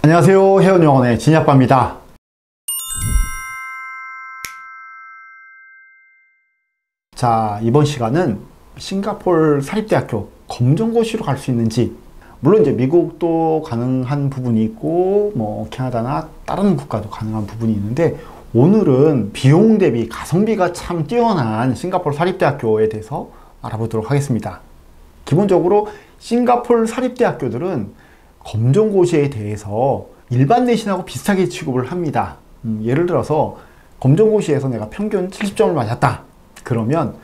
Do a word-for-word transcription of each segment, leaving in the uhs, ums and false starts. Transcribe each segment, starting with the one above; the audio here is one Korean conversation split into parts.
안녕하세요. 해운영어원의 진이아빠입니다. 자, 이번 시간은 싱가포르 사립대학교 검정고시로 갈 수 있는지, 물론 이제 미국도 가능한 부분이 있고 뭐 캐나다나 다른 국가도 가능한 부분이 있는데, 오늘은 비용 대비 가성비가 참 뛰어난 싱가포르 사립대학교에 대해서 알아보도록 하겠습니다. 기본적으로 싱가포르 사립대학교들은 검정고시에 대해서 일반 내신하고 비슷하게 취급을 합니다. 음, 예를 들어서 검정고시에서 내가 평균 칠십 점을 맞았다. 그러면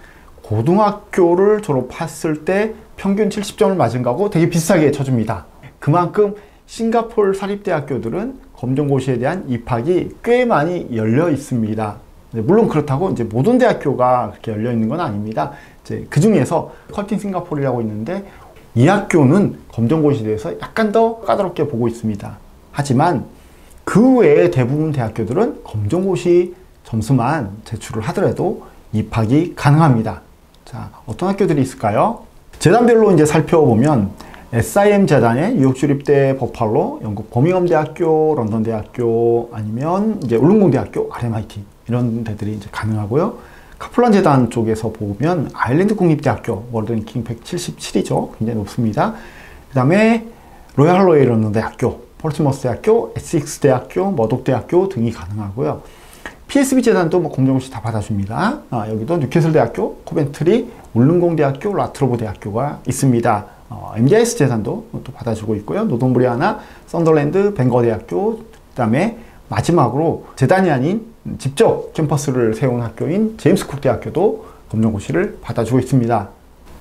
고등학교를 졸업했을 때 평균 칠십 점을 맞은 거하고 되게 비슷하게 쳐줍니다. 그만큼 싱가포르 사립대학교들은 검정고시에 대한 입학이 꽤 많이 열려 있습니다. 물론 그렇다고 이제 모든 대학교가 그렇게 열려 있는 건 아닙니다. 이제 그 중에서 커팅 싱가포르라고 있는데, 이 학교는 검정고시에 대해서 약간 더 까다롭게 보고 있습니다. 하지만 그 외의 대부분 대학교들은 검정고시 점수만 제출을 하더라도 입학이 가능합니다. 자, 어떤 학교들이 있을까요? 재단별로 이제 살펴보면 에스아이엠 재단의 뉴욕 주립대 버팔로, 영국 버밍엄 대학교, 런던 대학교, 아니면 이제 울릉공 대학교, 알엠아이티 이런 데들이 이제 가능하고요. 카플란 재단 쪽에서 보면 아일랜드 국립대학교, 월드 랭킹 백칠십칠이죠. 굉장히 높습니다. 그 다음에 로얄 할로웨이 런던 대학교, 포르츠머스 대학교, 에식스 대학교, 머독 대학교 등이 가능하고요. 피에스비 재단도 뭐 검정고시 다 받아줍니다. 아, 여기도 뉴캐슬 대학교, 코벤트리, 울릉공 대학교, 라트로브 대학교가 있습니다. 어, 엠디아이에스 재단도 또 받아주고 있고요. 노동브리아나, 썬더랜드, 벵거 대학교, 그 다음에 마지막으로 재단이 아닌 직접 캠퍼스를 세운 학교인 제임스 쿡 대학교도 검정고시를 받아주고 있습니다.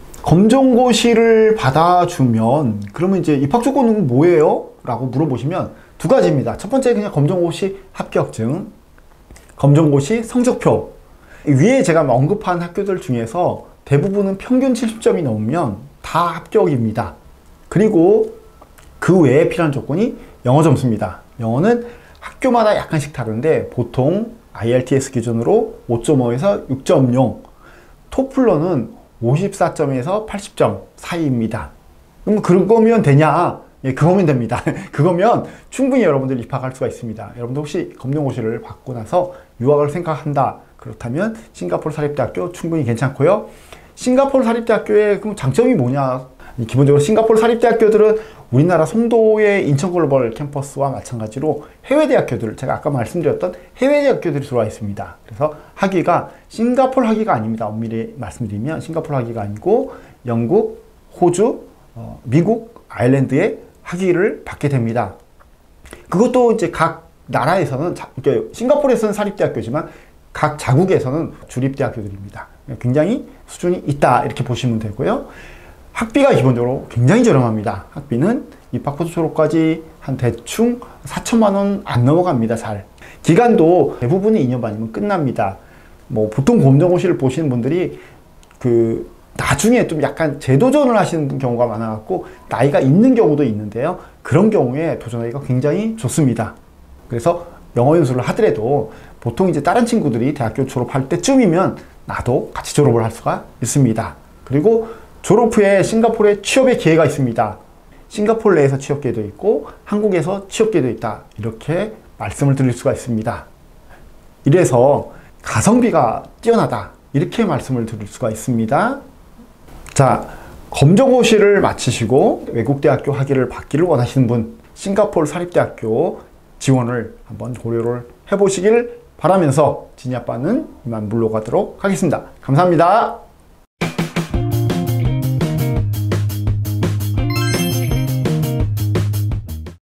검정고시를 받아주면 그러면 이제 입학 조건은 뭐예요? 라고 물어보시면 두 가지입니다. 첫 번째, 그냥 검정고시 합격증, 검정고시 성적표. 위에 제가 언급한 학교들 중에서 대부분은 평균 칠십 점이 넘으면 다 합격입니다. 그리고 그 외에 필요한 조건이 영어 점수입니다. 영어는 학교마다 약간씩 다른데 보통 아이엘티에스 기준으로 오 점 오에서 육 점 영, 토플러는 오십사 점에서 팔십 점 사이입니다. 그럼 그거면 되냐? 예, 그거면 됩니다. 그거면 충분히 여러분들 입학할 수가 있습니다. 여러분들 혹시 검정고시를 받고 나서 유학을 생각한다, 그렇다면 싱가포르 사립대학교 충분히 괜찮고요. 싱가포르 사립대학교의 그럼 장점이 뭐냐? 기본적으로 싱가포르 사립대학교들은 우리나라 송도의 인천글로벌 캠퍼스와 마찬가지로 해외 대학교들, 제가 아까 말씀드렸던 해외 대학교들이 들어와 있습니다. 그래서 학위가 싱가포르 학위가 아닙니다. 엄밀히 말씀드리면 싱가포르 학위가 아니고 영국, 호주, 어, 미국, 아일랜드의 학위를 받게 됩니다. 그것도 이제 각 나라에서는, 그러니까 싱가포르에서는 사립대학교지만 각 자국에서는 주립대학교들입니다. 굉장히 수준이 있다, 이렇게 보시면 되고요. 학비가 기본적으로 굉장히 저렴합니다. 학비는 입학부터 졸업까지 한 대충 사천만 원 안 넘어갑니다. 잘. 기간도 대부분이 이 년 반이면 끝납니다. 뭐 보통 검정고시를 보시는 분들이 그 나중에 좀 약간 재도전을 하시는 경우가 많아갖고 나이가 있는 경우도 있는데요. 그런 경우에 도전하기가 굉장히 좋습니다. 그래서 영어 연수를 하더라도 보통 이제 다른 친구들이 대학교 졸업할 때쯤이면 나도 같이 졸업을 할 수가 있습니다. 그리고 졸업 후에 싱가포르에 취업의 기회가 있습니다. 싱가포르 내에서 취업 기회도 있고 한국에서 취업 기회도 있다, 이렇게 말씀을 드릴 수가 있습니다. 이래서 가성비가 뛰어나다, 이렇게 말씀을 드릴 수가 있습니다. 자, 검정고시를 마치시고 외국 대학교 학위를 받기를 원하시는 분, 싱가포르 사립대학교 지원을 한번 고려를 해보시길 바라면서 진이아빠는 이만 물러가도록 하겠습니다. 감사합니다.